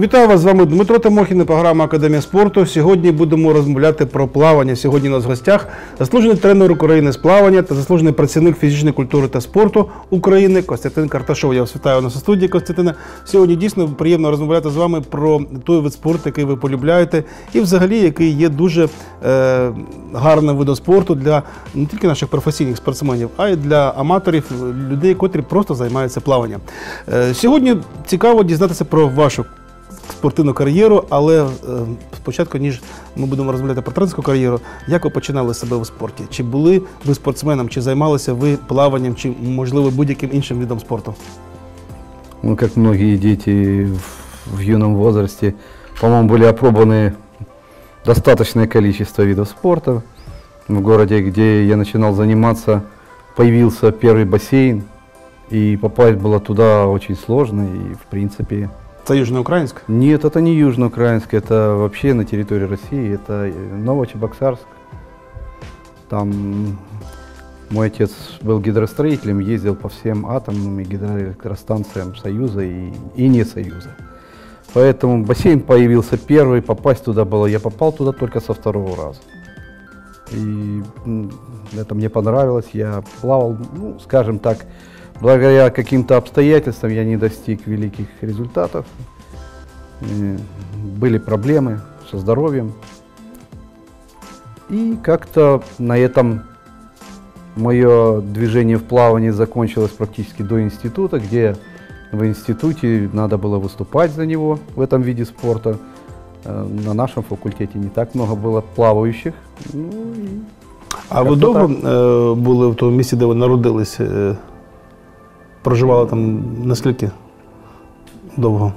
Вітаю вас, з вами Дмитро Тимохін і програма «Академія спорту». Сьогодні будемо розмовляти про плавання. Сьогодні у нас в гостях заслужений тренер України з плавання та заслужений працівник фізичної культури та спорту України Костянтин Карташов. Я вас вітаю у нас у студії, Костянтине. Сьогодні дійсно приємно розмовляти з вами про той вид спорту, який ви полюбляєте, і взагалі, який є дуже гарним видом спорту для не тільки наших професійних спортсменів, а й для аматорів, людей, котрі просто займаються плаванням. Сьогодні цікаво дізнатися про вашу спортивну кар'єру, але спочатку, ніж ми будемо розмовляти про тренерську кар'єру, як ви починали себе у спорті? Чи були ви спортсменом, чи займалися ви плаванням, чи, можливо, будь-яким іншим видом спорту? Ну, как многие дети в юном возрасте, по-моему, были опробованы достаточное количество видов спорта. В городе, где я начинал заниматься, появился первый бассейн, и попасть было туда очень сложно, и в принципе... Это Южноукраинск? Нет, это не Южноукраинск, это вообще на территории России, это Новочебоксарск. Там мой отец был гидростроителем, ездил по всем атомным и гидроэлектростанциям Союза и не Союза. Поэтому бассейн появился первый, попасть туда было, я попал туда только со второго раза. И это мне понравилось, я плавал, ну, скажем так, благодаря каким-то обстоятельствам я не достиг великих результатов. Были проблемы со здоровьем. И как-то на этом мое движение в плавании закончилось практически до института, где в институте надо было выступать за него в этом виде спорта. На нашем факультете не так много было плавающих. Ну, а ви довго були в тому місці, де ви народились? Проживали там наскільки довго?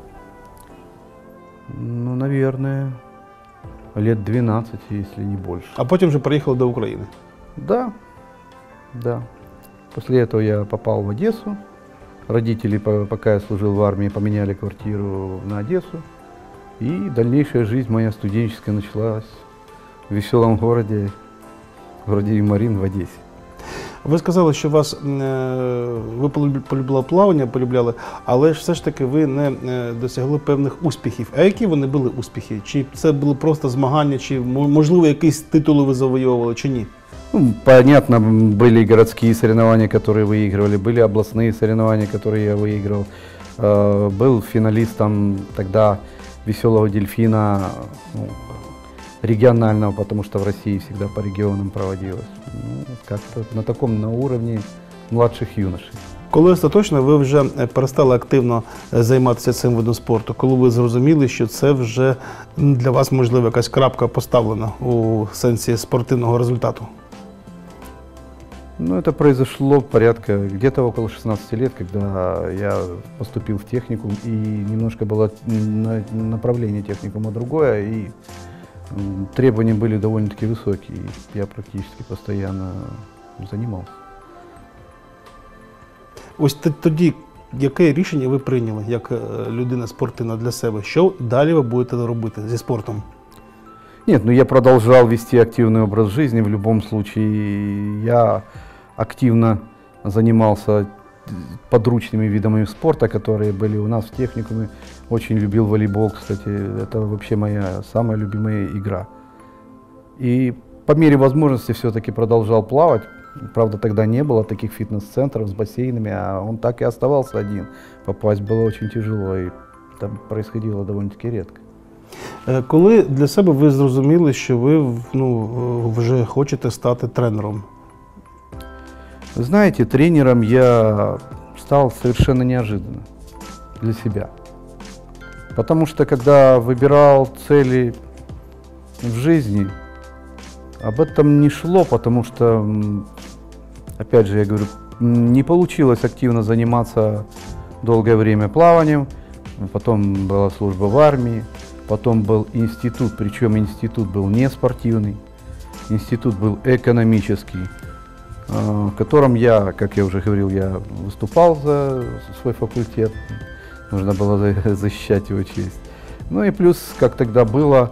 Ну, наверное, лет 12, если не больше. А потім вже приїхали до України? Да, да. После этого я попал в Одессу. Родители, пока я служил в армии, поменяли квартиру на Одессу. И дальнейшая жизнь моя студенческая началась в веселом городе Юморин в Одессе. Ви сказали, що ви полюбляли плавання, але ж все ж таки ви не досягли певних успіхів. А які вони були успіхи? Чи це були просто змагання, чи, можливо, якісь титули ви завойовували, чи ні? Ну, понятно, были городские соревнования, которые выигрывали, были областные соревнования, которые я выигрывал. Был финалистом тогда «Веселого дельфина», ну, регионального, потому что в России всегда по регионам проводилось. Ну, как-то на уровне младших юношей. Коли остаточно ви вже перестали активно займатися цим видом спорту? Коли ви зрозуміли, що це вже для вас, можливо, якась крапка поставлена у сенсі спортивного результату? Ну, это произошло порядка где-то около 16 лет, когда я поступил в техникум, и немножко было направление техникума другое, и требования были довольно-таки высокие. Я практически постоянно занимался. Ось тоді, яке рішення ви прийняли, як людина спортивна для себе? Що далі ви будете робити зі спортом? Нет, ну я продолжал вести активный образ жизни. В любом случае, я активно занимался подручными видами спорта, которые были у нас в техникуме. Очень любил волейбол, кстати. Это вообще моя самая любимая игра. И по мере возможности все-таки продолжал плавать. Правда, тогда не было таких фитнес-центров с бассейнами, а он так и оставался один. Попасть было очень тяжело, и там происходило довольно-таки редко. Коли для себе ви зрозуміли, що ви вже хочете стати тренером? Вы знаете, тренером я стал совершенно неожиданно для себя. Потому что, когда выбирал цели в жизни, об этом не шло, потому что, опять же, я говорю, не получилось активно заниматься долгое время плаванием, потом была служба в армии, потом был институт, причем институт был не спортивный, институт был экономический, в котором я, как я уже говорил, я выступал за свой факультет, нужно было защищать его честь. Ну и плюс, как тогда было,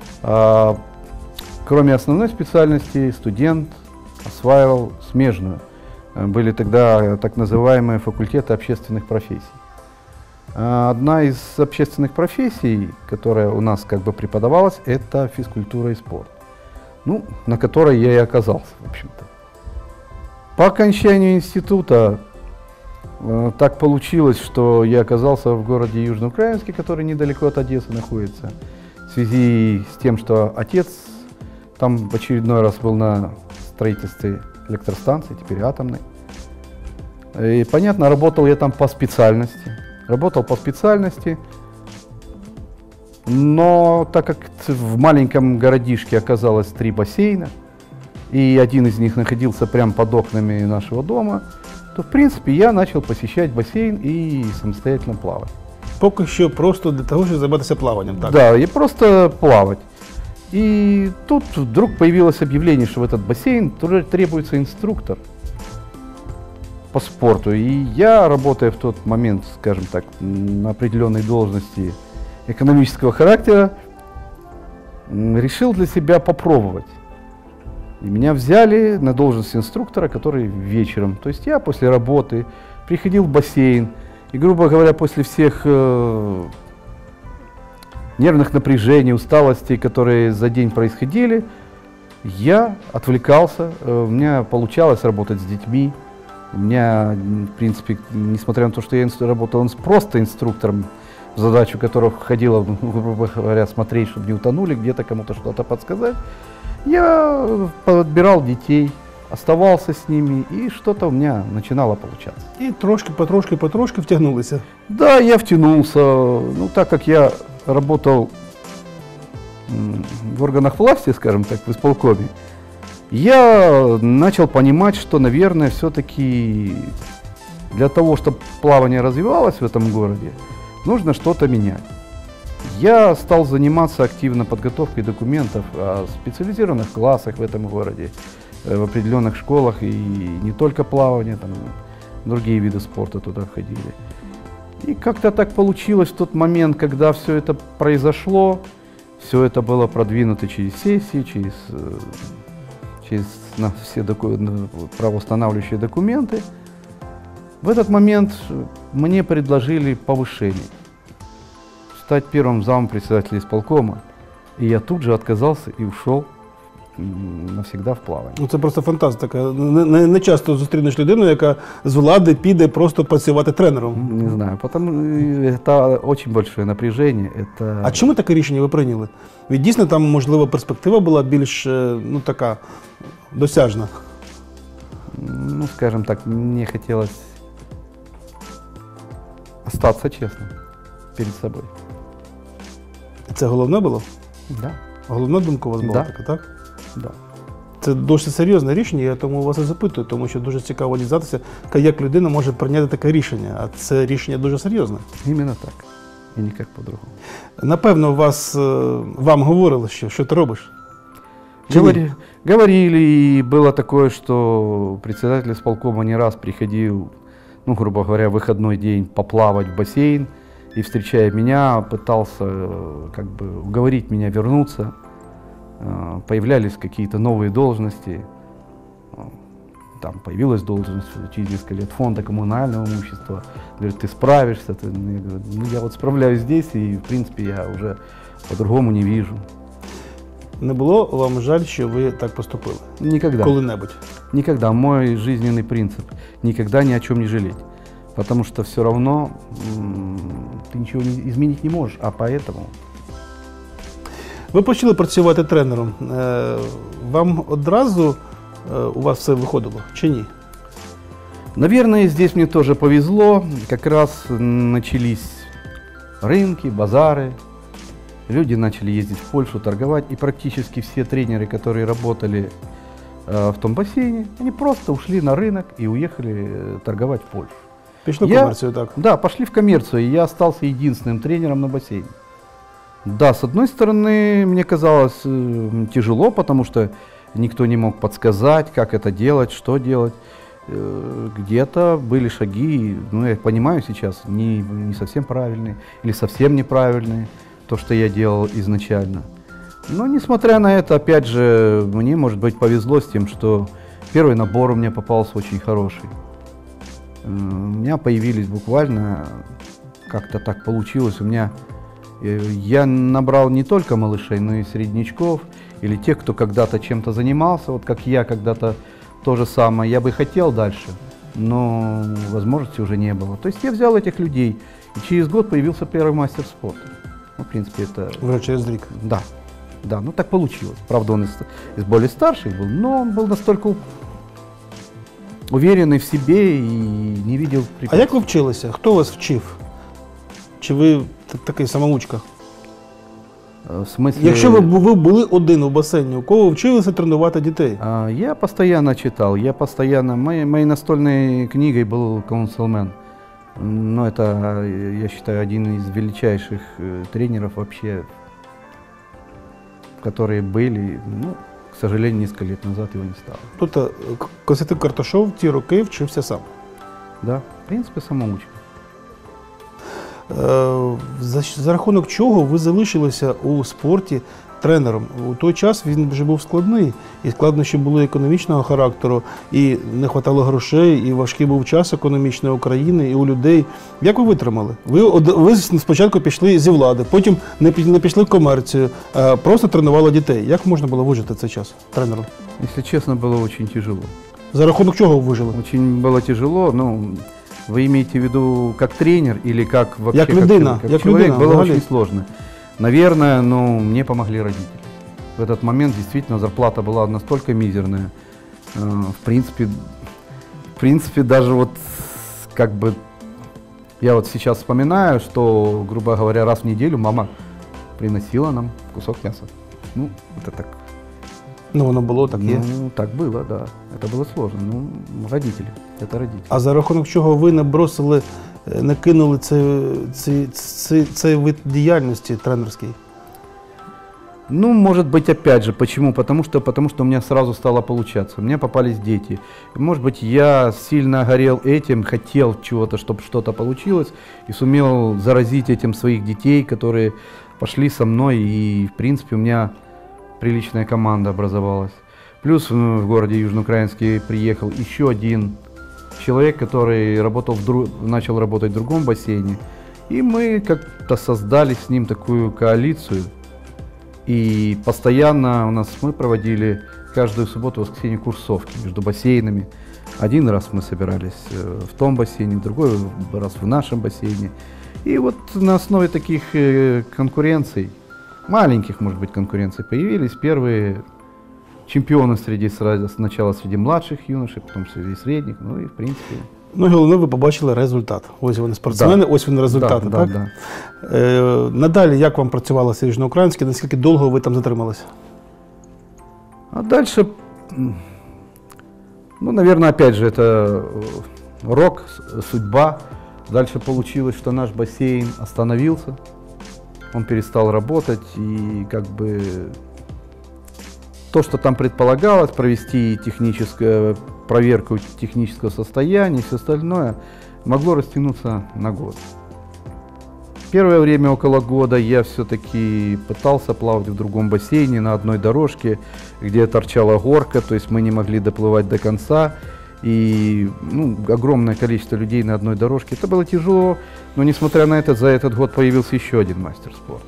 кроме основной специальности, студент осваивал смежную. Были тогда так называемые факультеты общественных профессий. Одна из общественных профессий, которая у нас как бы преподавалась, это физкультура и спорт. Ну, на которой я и оказался, в общем-то. По окончанию института так получилось, что я оказался в городе Южноукраинске, который недалеко от Одессы находится, в связи с тем, что отец там в очередной раз был на строительстве электростанции, теперь атомной. И, понятно, работал я там по специальности. Но так как в маленьком городишке оказалось 3 бассейна, и один из них находился прямо под окнами нашего дома, то, в принципе, я начал посещать бассейн и самостоятельно плавать. Поки що просто для того, щоб займатися плаванням, так? Да, и просто плавать. И тут вдруг появилось объявление, что в этот бассейн требуется инструктор по спорту. И я, работая в тот момент, скажем так, на определенной должности экономического характера, решил для себя попробовать. И меня взяли на должность инструктора, который вечером, то есть я после работы приходил в бассейн, и, грубо говоря, после всех нервных напряжений, усталостей, которые за день происходили, я отвлекался, у меня получалось работать с детьми. У меня, в принципе, несмотря на то, что я работал просто инструктором, в задачу которого входило, грубо говоря, смотреть, чтобы не утонули, где-то кому-то что-то подсказать, я подбирал детей, оставался с ними, и что-то у меня начинало получаться. І трошки, потрошки втягнулися. Да, я втянулся. Ну, так как я работал в органах власти, скажем так, в исполкоме, я начал понимать, что, наверное, все-таки для того, чтобы плавание развивалось в этом городе, нужно что-то менять. Я стал заниматься активно подготовкой документов о специализированных классах в этом городе, в определенных школах, и не только плавание, там другие виды спорта туда входили. И как-то так получилось в тот момент, когда все это произошло, все это было продвинуто через сессии, через все правоустанавливающие документы. В этот момент мне предложили повышение, стать первым зампредседателя исполкома, и я тут же отказался и ушел навсегда в плавание. Ну, це просто фантастика. Не часто зустрінеш людину, яка з влади піде просто працювати тренером. Не знаю, потому это очень большое напряжение. Это... А чому таке рішення ви прийняли? Ведь дійсно там, можливо, перспектива була більш, ну, така, досяжна. Ну, скажем так, мне хотелось остаться честным перед собой. Це головне було? Да. Головна думка у вас була Да. така, так? Да. Це досить серйозне рішення, я тому вас і запитую, тому що дуже цікаво дізнатися, як людина може прийняти таке рішення, а це рішення дуже серйозне. Именно так. И никак по-другому. Напевно, вам говорили, що ти робиш? Чи ні? Говорили, и было такое, что председатель исполкома не раз приходил, ну, грубо говоря, в выходной день поплавать в бассейн, и, встречая меня, пытался как бы уговорить меня вернуться. Появлялись какие-то новые должности. Там появилась должность через несколько лет фонда коммунального имущества. Говорит, ты справишься. Я говорю, ну, я вот справляюсь здесь, и, в принципе, я уже по-другому не вижу. Не було вам жаль, що ви так поступили? Никогда. Коли-небудь? Никогда. Мой жизненный принцип. Никогда ни о чем не жалеть. Потому что все равно ты ничего изменить не можешь, а поэтому... Ви почали працювати тренером. Вам одразу у вас все виходило чи ні? Наверное, здесь мне тоже повезло. Как раз начались рынки, базары. Люди начали ездить в Польшу, торговать. И практически все тренеры, которые работали в том бассейне, они просто ушли на рынок и уехали торговать в Польшу. Пішли в комерцію, так? Да, пошли в коммерцию, и я остался единственным тренером на бассейне. Да, с одной стороны, мне казалось тяжело, потому что никто не мог подсказать, как это делать, что делать. Где-то были шаги, ну, я понимаю сейчас, не совсем правильные или совсем неправильные, то, что я делал изначально. Но, несмотря на это, опять же, мне, может быть, повезло с тем, что первый набор у меня попался очень хороший. У меня появились буквально как-то так получилось. У меня я набрал не только малышей, но и среднячков, или тех, кто когда-то чем-то занимался, вот как я когда-то то же самое. Я бы хотел дальше, но возможности уже не было. То есть я взял этих людей, и через год появился первый мастер спорта. Ну, в принципе, это... Вже через рік. Да, да, ну так получилось. Правда, он из более старших был, но он был настолько уверенный в себе и не видел А препятствий. як ви вчилися? Хто вас вчив? Чи ви такий самоучка? В смысле... Якщо ви були один у басейні, у кого ви вчилися тренувати дітей? Я постоянно читал, моей настольной книгой был Councilman. Но это, я считаю, один из величайших тренеров вообще, которые были, ну, к сожалению, несколько лет назад его не стало. Тобто Костянтин Карташов ті роки вчився сам. Да, в принципе, самоучка. За рахунок чого ви залишилися у спорті тренером? У той час він вже був складний, і складнощі були економічного характеру, і не вистачало грошей, і важкий був час економічної України, і у людей. Як ви витримали? Ви спочатку пішли зі влади, потім не пішли в комерцію, просто тренували дітей. Як можна було вижити цей час тренером? Если честно, было очень тяжело. За рахунок чого ви вижили? Очень было тяжело, ну, вы имеете в виду как тренер или как вообще Як людина, как як человек? людина, Было взагалі. очень сложно. Наверное, ну, мне помогли родители. В этот момент действительно зарплата была настолько мизерная. В принципе, даже вот как бы я вот сейчас вспоминаю, что, грубо говоря, раз в неделю мама приносила нам кусок мяса. Ну, это так. Ну, воно було, так є. Ну, так было, да. Это было сложно. Ну, родители. Это родители. А за рахунок чого ви не бросили, не кинули цей вид діяльності тренерський? Ну, может быть, опять же, почему? Потому что у меня сразу стало получаться. У меня попались дети. И, может быть, я сильно горел этим, хотел чего-то, чтобы что-то получилось, и сумел заразить этим своих детей, которые пошли со мной, и, в принципе, у меня приличная команда образовалась. Плюс в городе Южноукраинске приехал еще один человек, который начал работать в другом бассейне. И мы как-то создали с ним такую коалицию. И постоянно мы проводили каждую субботу, воскресенье курсовки между бассейнами. Один раз мы собирались в том бассейне, другой раз в нашем бассейне. И вот на основе таких конкуренций, маленьких, может быть, конкуренций, появились первые чемпионы сначала среди младших юношей, потом среди средних, ну и в принципе... Ну, головне, ви побачили результат. Ось вони спортсмени, Да. ось вони результати, Да, так? да. Надалі, як вам працювалося Южноукраїнське, наскільки довго ви там затрималися? А дальше, ну, наверное, опять же, это рок, судьба. Дальше получилось, что наш бассейн остановился, он перестал работать, и как бы то, что там предполагалось, провести проверку технического состояния и все остальное, могло растянуться на год. Первое время, около года, я все-таки пытался плавать в другом бассейне на одной дорожке, где торчала горка, то есть мы не могли доплывать до конца. И огромное количество людей на одной дорожке. Это было тяжело, но несмотря на это, за этот год появился еще один мастер спорта.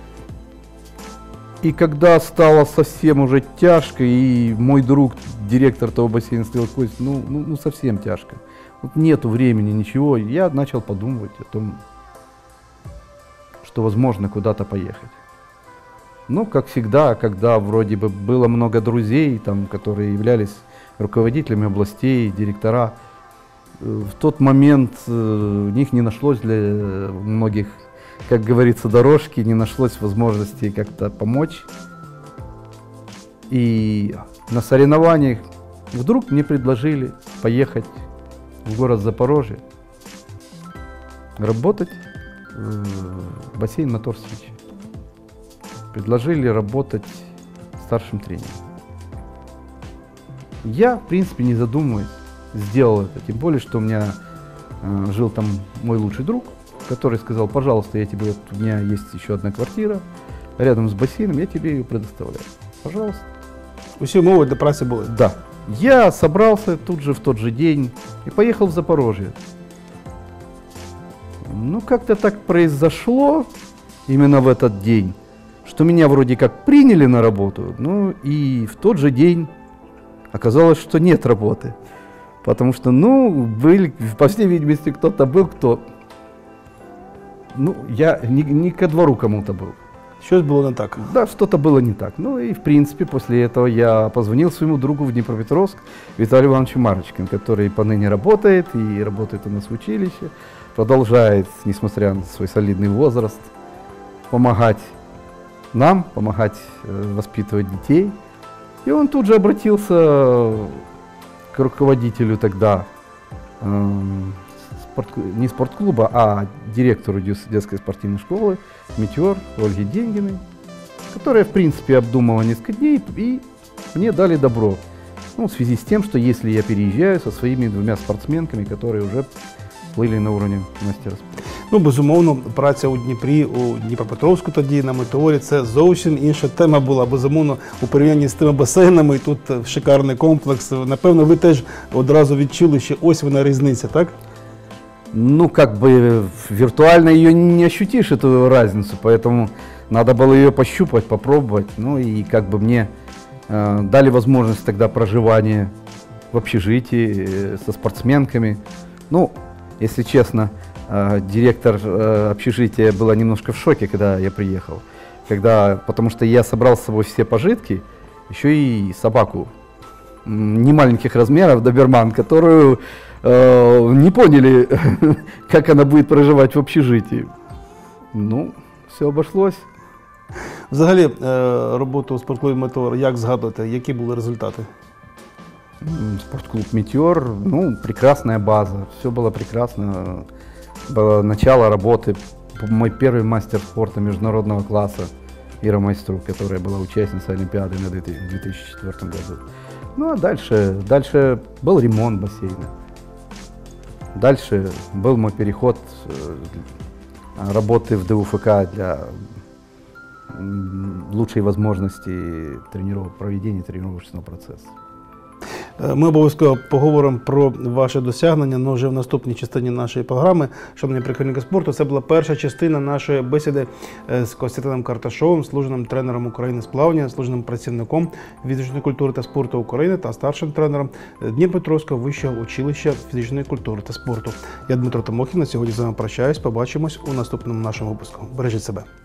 И когда стало совсем уже тяжко, и мой друг, директор того бассейна, сказал: Кость, ну совсем тяжко, вот нету времени, ничего, я начал подумывать о том, что возможно куда-то поехать. Ну, как всегда, когда вроде бы было много друзей, там, которые являлись руководителями областей, директора, в тот момент у них не нашлось для многих, как говорится, дорожки, не нашлось возможности как-то помочь. И на соревнованиях вдруг мне предложили поехать в город Запорожье, работать в бассейн Мотор Сич. Предложили работать старшим тренером. Я, в принципе, не задумываясь, сделал это. Тем более, что у меня жил там мой лучший друг, который сказал: пожалуйста, у меня есть еще одна квартира рядом с бассейном, я тебе ее предоставляю. Пожалуйста. Усі умови для праці були? Да. Я собрался тут же, в тот же день, и поехал в Запорожье. Ну, как-то так произошло именно в этот день, что меня вроде как приняли на работу, ну и в тот же день оказалось, что нет работы. Потому что, ну, были, по всей видимости, кто-то был, кто... Ну, я не ко двору кому-то был. Щось було не так. Да, что-то было не так. Ну и, в принципе, после этого я позвонил своему другу в Днепропетровск, Виталию Ивановичу Марочкину, который поныне работает и работает у нас в училище, продолжает, несмотря на свой солидный возраст, помогать нам, помогать воспитывать детей. И он тут же обратился к руководителю тогда, не спортклуба, а директору детской спортивной школы «Метеор» Ольге Деньгиной, которая, в принципе, обдумала несколько дней, и мне дали добро. Ну, в связи с тем, что если я переезжаю со своими двумя спортсменками, которые уже плыли на уровне мастера спорту. Ну, безумовно, праця у Дніпрі, у Дніпропетровську тоді на Метеорі – це зовсім інша тема була. Безумовно, у порівнянні з тими басейнами, і тут шикарний комплекс. Напевно, ви теж одразу відчули, що ось вона різниця, так? Ну, как бы виртуально ее не ощутишь, эту разницу, поэтому надо было ее пощупать, попробовать. Ну и как бы мне дали возможность тогда проживания в общежитии со спортсменками. Ну, если честно, директор общежития была немножко в шоке, когда я приехал. Потому что я собрал с собой все пожитки, еще и собаку немаленьких размеров, доберман, которую не поняли, как она будет проживать в общежитии. Ну, все обошлось. Взагалі, роботу у спортклубі «Метеор» як згадуєте? Які були результати? Спортклуб «Метеор», ну, прекрасная база, все было прекрасно. Было начало работы. Мой первый мастер спорта международного класса Ира Майструк, которая была участницей Олимпиады в 2004 году. Ну, а дальше был ремонт бассейна. Дальше был мой переход работы в ДУФК для лучшей возможности проведения тренировочного процесса. Ми обов'язково поговоримо про ваше досягнення, але вже в наступній частині нашої програми. Шановні прихильники спорту, це була перша частина нашої бесіди з Костянтином Карташовим, служеним тренером України з плавання, служеним працівником фізичної культури та спорту України та старшим тренером Дніпропетровського вищого училища фізичної культури та спорту. Я Дмитро Тимохін, на сьогодні з вами прощаюсь. Побачимось у наступному нашому випуску. Бережіть себе.